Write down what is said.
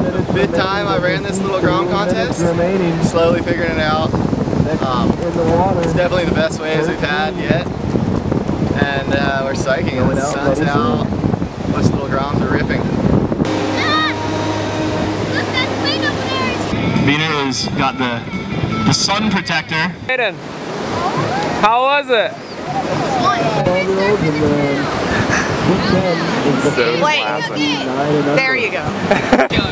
fifth time I ran this little Grom contest. Slowly figuring it out. It's definitely the best waves we've had yet. And we're psyching and the sun's out. Most little Groms are ripping. Vina has got the sun protector. Aiden, how was it? Wait, there you go.